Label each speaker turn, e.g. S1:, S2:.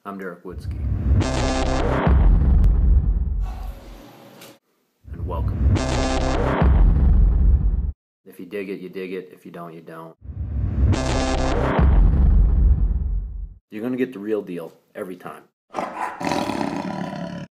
S1: I'm Derek Woodsky. And welcome. If you dig it, you dig it. If you don't, you don't. You're going to get the real deal every time.